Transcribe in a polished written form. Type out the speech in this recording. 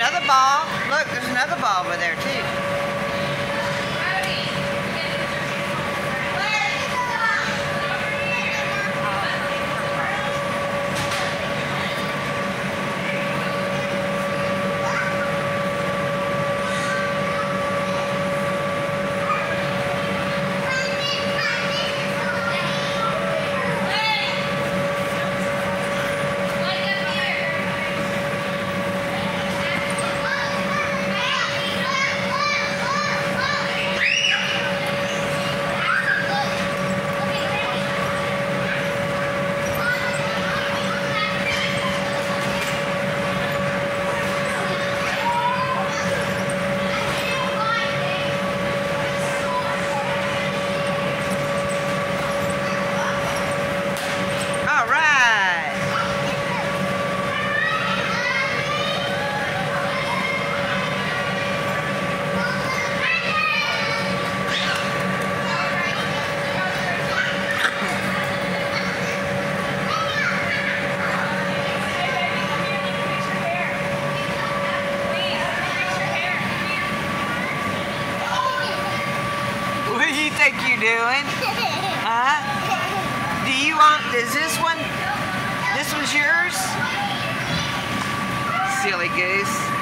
another ball. Look, there's another ball over there too. What do you think you're doing? Huh? Do you want, is this one's yours? Silly goose.